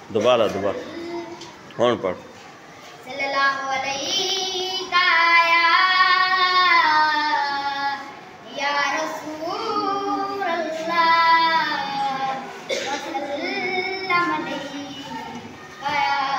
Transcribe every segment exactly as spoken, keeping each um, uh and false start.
दोबारा दोबारा कौन पढ़ सल्लल्लाहु अलैहि का या रसूल अल्लाह वसल्लम अलैहि का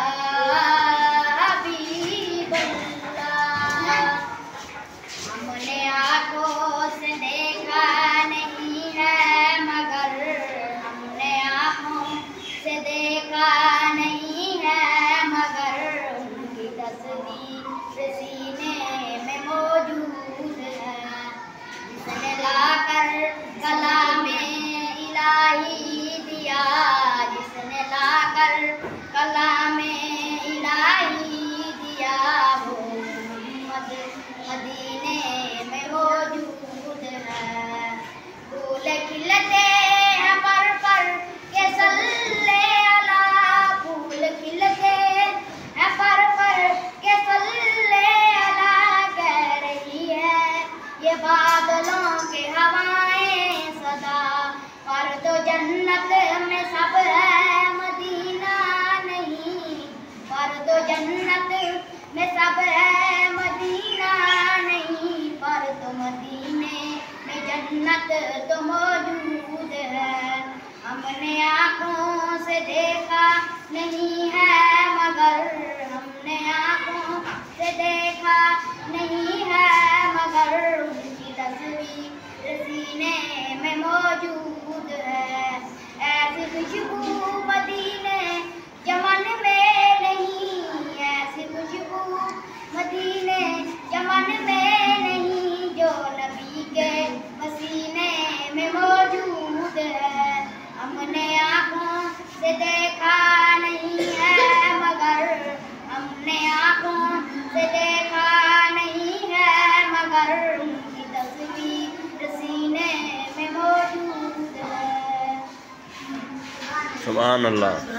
हबीब अल्लाह। हमने आँखों से देखा नहीं है मगर हमने आँखों से देखा नहीं है मगर उनकी तस्वीर सीने में मौजूद है। जिसने लाकर कलामे इलाही दिया, जिसने लाकर कलामे इलाही दिया, वो मोहम्मद मदीने में मौजूद है। फूल खिलते हैं पर पर के सल्ले अला, फूल खिलते हैं पर पर के सल्ले अला, कह रही है ये बादलों के हवाएं सदा। पर तो जन्नत में सब है मदीना नहीं, पर तो जन्नत में सब है मदीना नहीं, पर तो मदीने में जन्नत तो मौजूद है। हमने आँखों से देखा नहीं है मगर हमने आँखों से देखा नहीं है मगर उनकी तस्वीर सीने में मौजूद है। ऐसी खुशबू मदीने चमन में नहीं, ऐसी खुशबू मदीने चमन में नहीं जो नबी के पसीने में मौजूद है। हमने आँखों से देखा नहीं है मगर हमने आँखों से देखा नहीं है मगर उनकी तस्वीर सीने में मौजूद है। सुभान अल्लाह।